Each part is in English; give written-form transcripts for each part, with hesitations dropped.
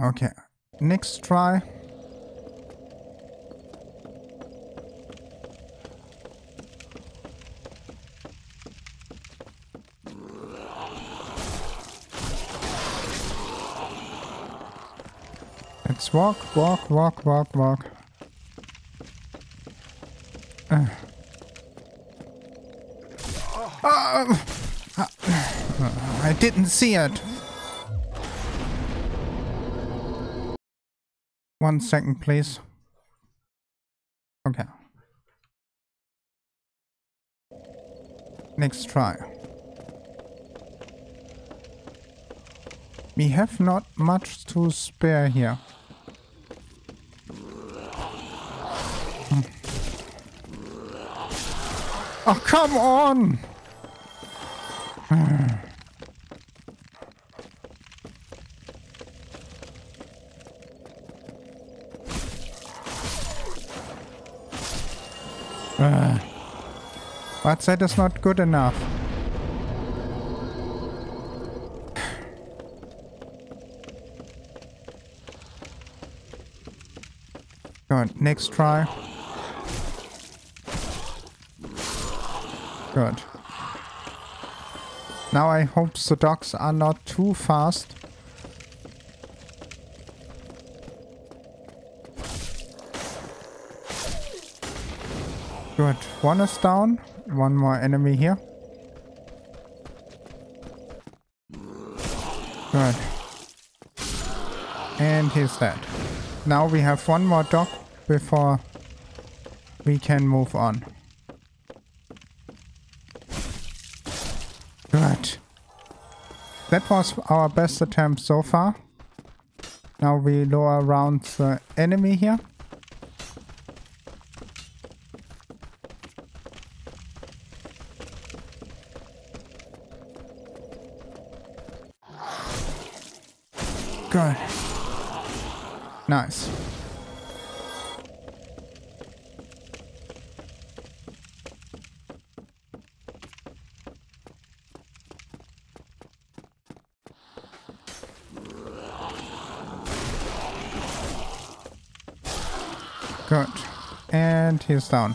Okay, next try. Let's walk. I didn't see it. 1 second, please. Okay. Next try. We have not much to spare here. Oh, come on! But that is not good enough. Good. Next try. Good. Now I hope the dogs are not too fast. Good. One is down. One more enemy here. Good. And he's dead. Now we have one more dog before we can move on. Good. That was our best attempt so far. Now we lower around the enemy here. Good. Nice. Good. And he's down.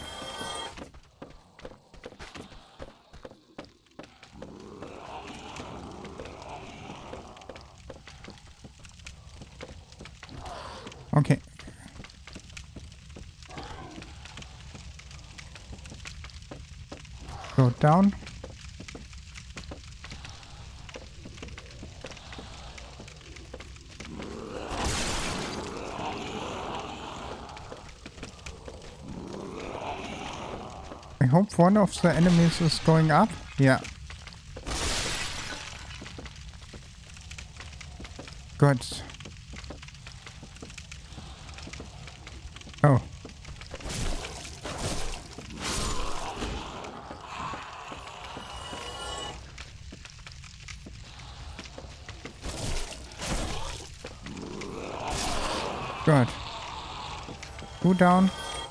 Okay. Go down. I hope one of the enemies is going up. Yeah. Good. Oh. Good. 2 down.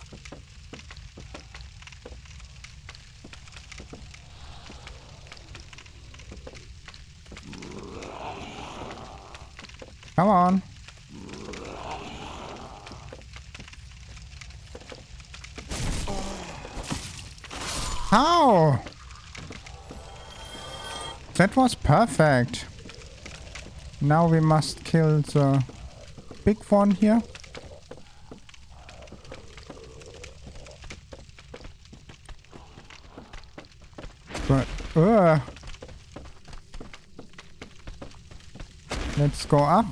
Come on. How? That was perfect. Now we must kill the big one here. But let's go up.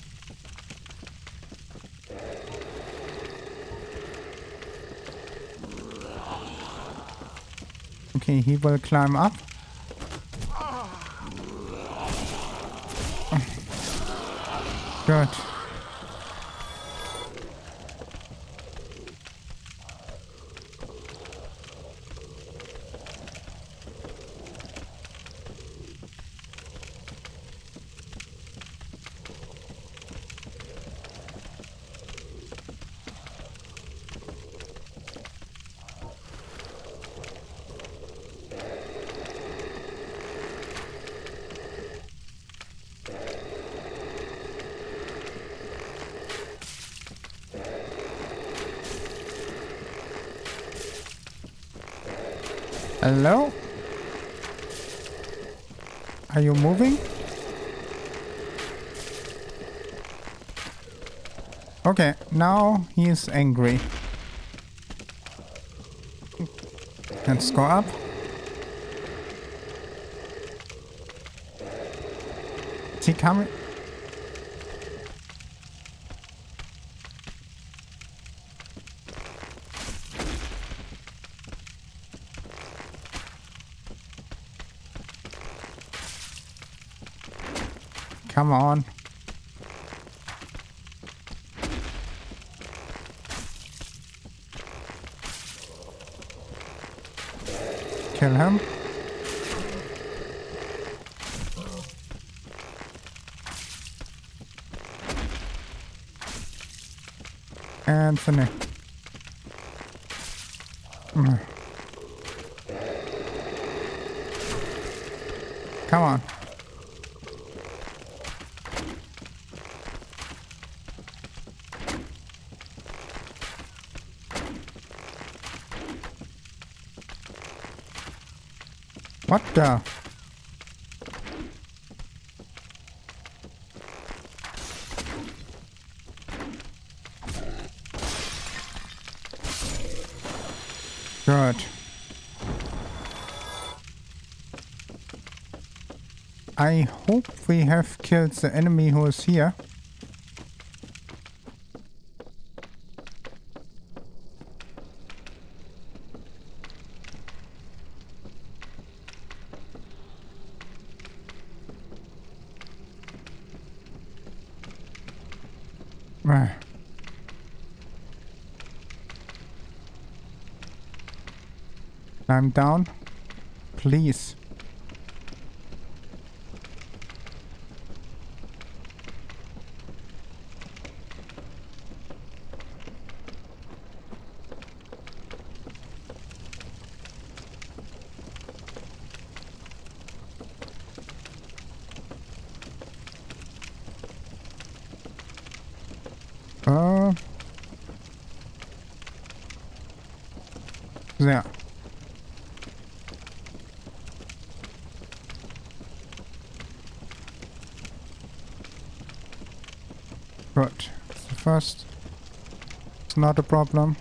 Okay, he will climb up. Good. Hello? Are you moving? Okay, now he is angry. Let's go up. Is he coming? Come on. Kill him. And finish. Come on. What the? Good. I hope we have killed the enemy who is here. Climb down, please. There. Good. So first, it's not a problem.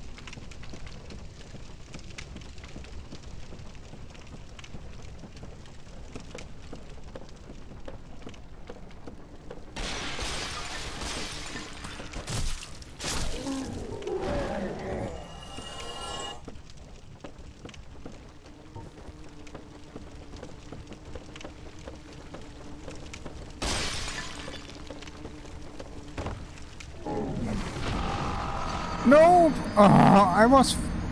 No! Oh, I was...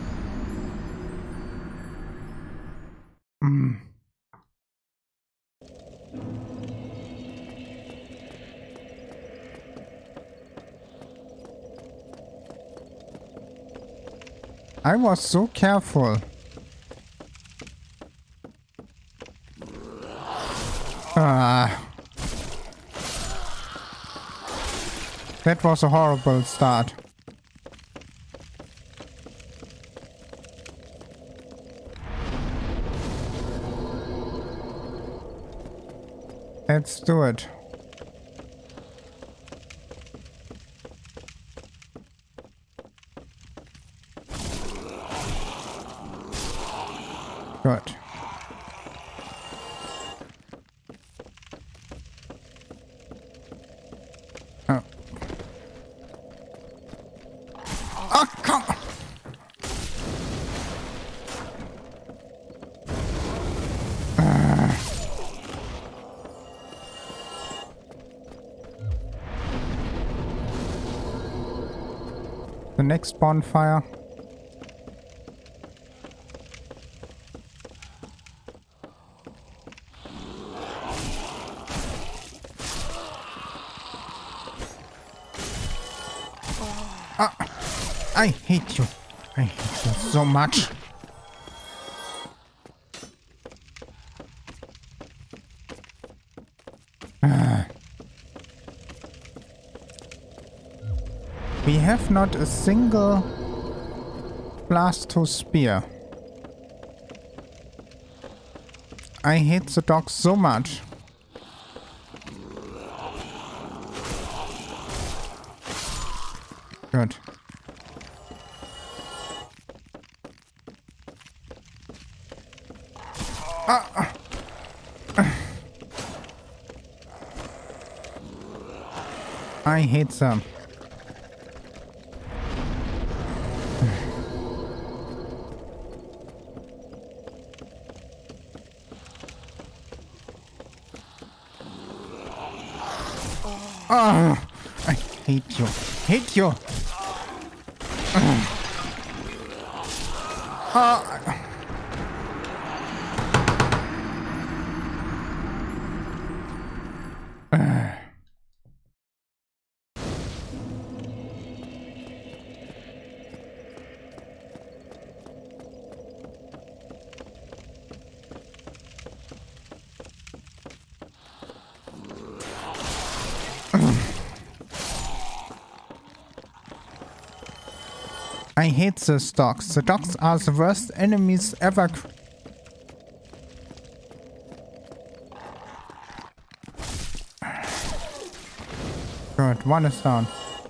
I was so careful. That was a horrible start. Let's do it. Good. Oh. Oh, come on. The next bonfire. Ah, I hate you. I hate you so much. We have not a single blast to spear. I hate the dogs so much. Good. I hate them. Oh, I hate you. Hate you. I hate these dogs. The dogs are the worst enemies ever. Good, one is down.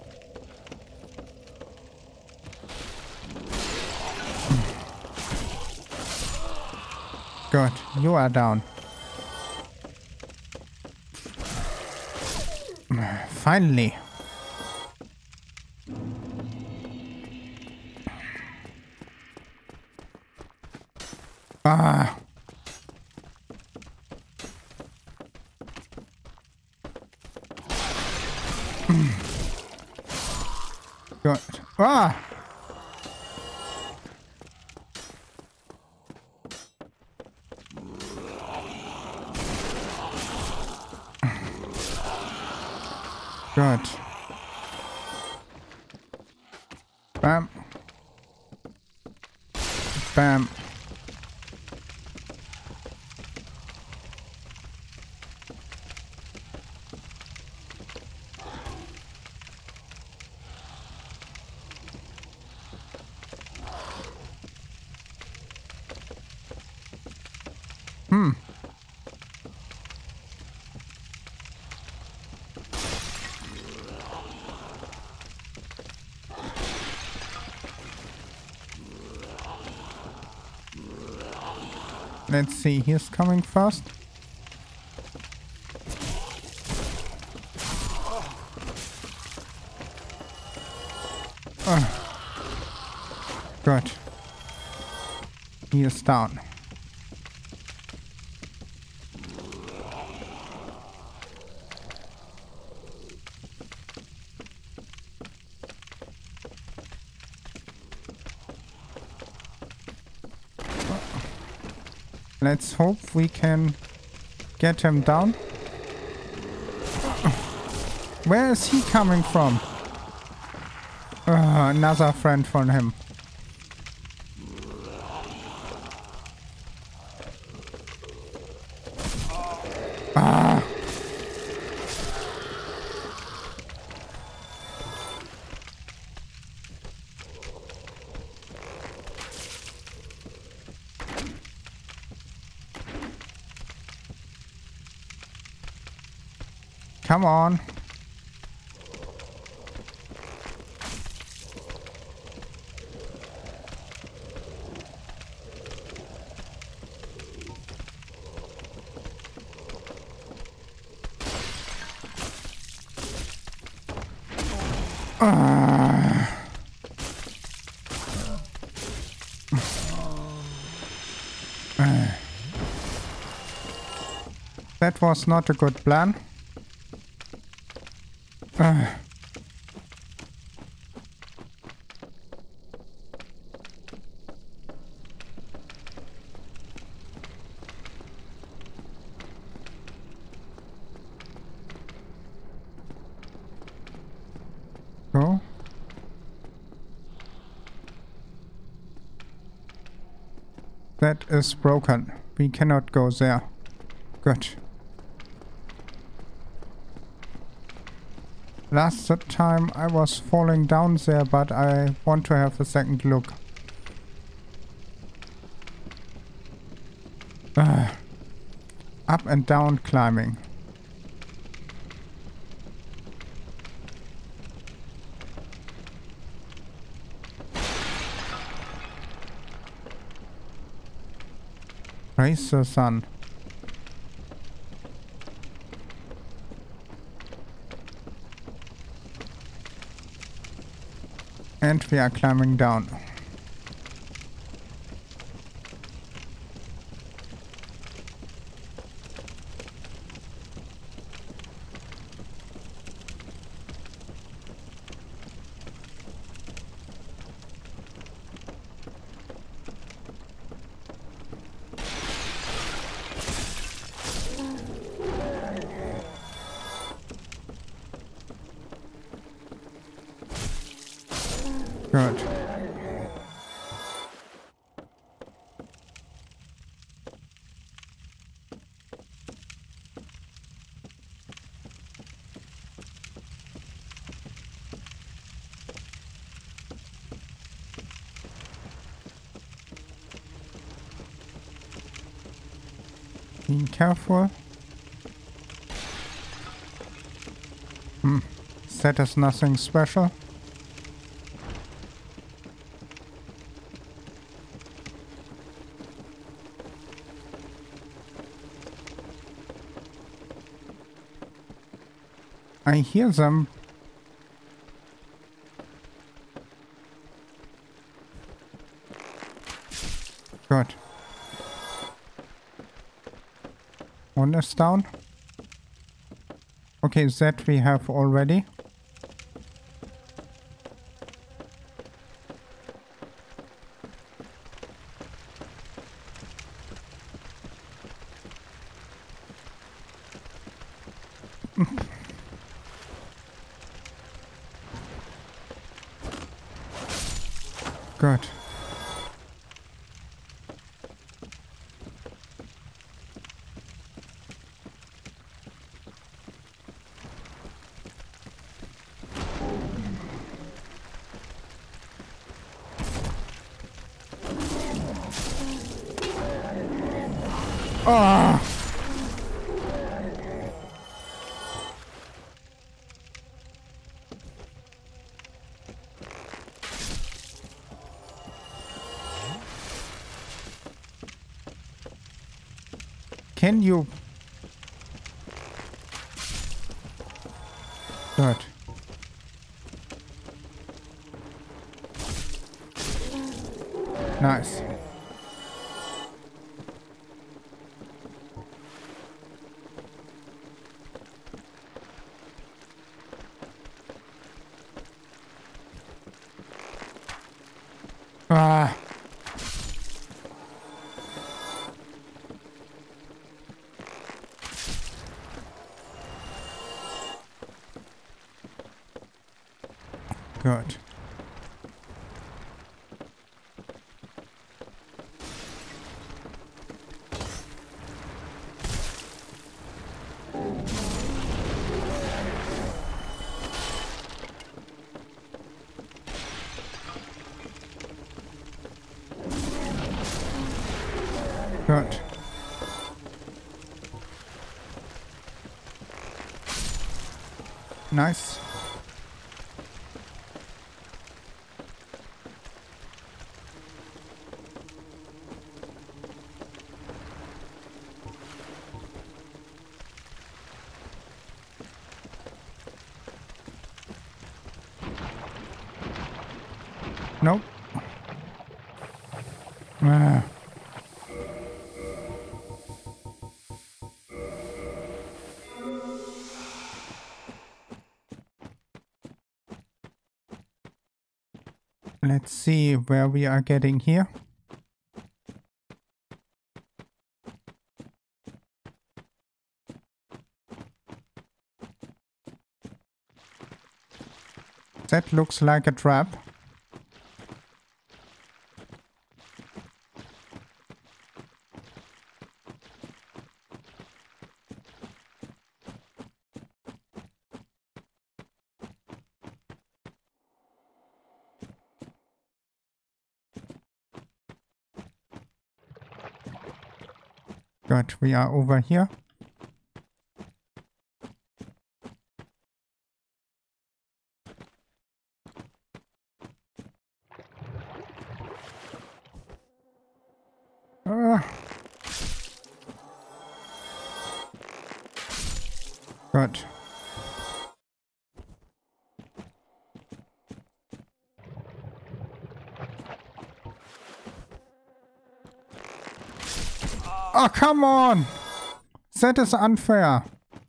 Good, you are down. Finally. Ah. Good. Ah. Good. Bam. Bam. Let's see, he's coming first. Good. He is down. Let's hope we can get him down. Where is he coming from? Another friend from him. Ah. Come on. That was not a good plan. Go. That is broken. We cannot go there. Good. Last time I was falling down there, but I want to have a second look. Up and down climbing. Praise the sun. And we are climbing down. Good. Being careful. That is nothing special. I hear them. Good. One is down. Okay, that we have already. Good. Ah! Can you? Good. Nice. Ah. Good. Good. Nice. Nope. Ah. Let's see where we are getting here. That looks like a trap. Good, we are over here. Good. Oh, come on! That is unfair.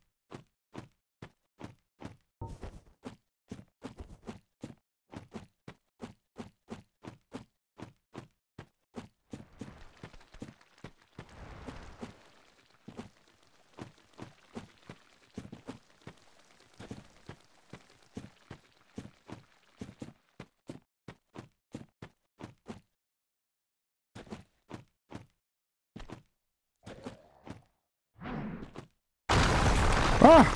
Ah!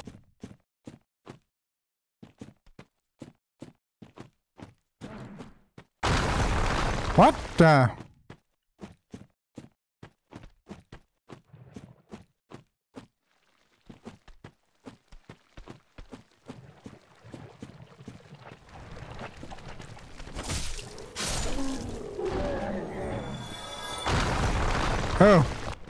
What the? Oh.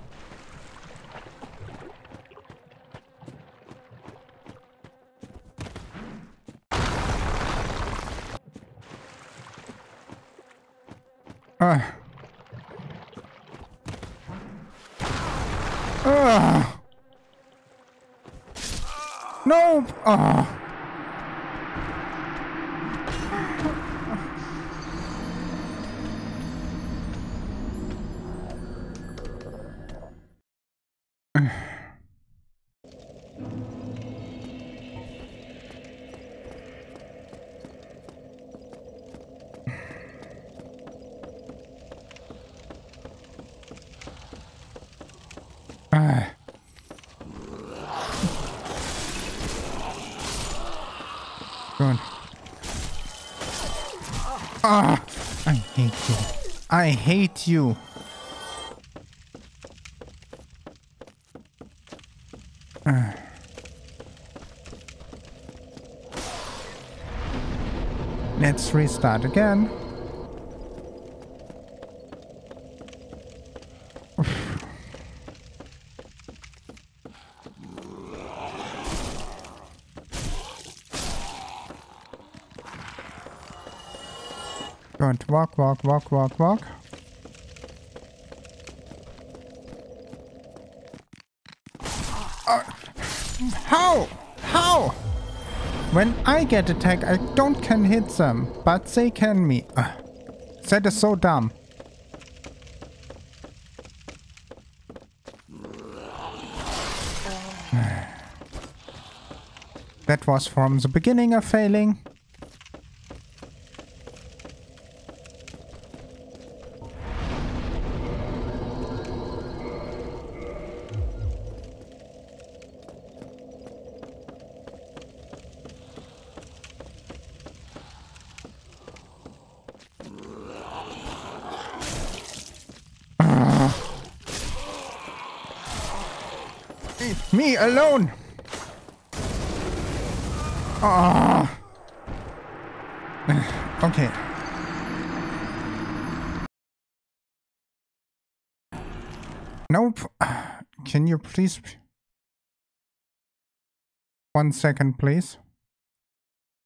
No! Good. I hate you. I hate you. Let's restart again. Good. Walk, walk, walk, walk, walk. How? How? When I get attacked, I can hit them, but they can me. That is so dumb. That was from the beginning a failing. Me alone. Okay. Nope. Can you please... 1 second, please.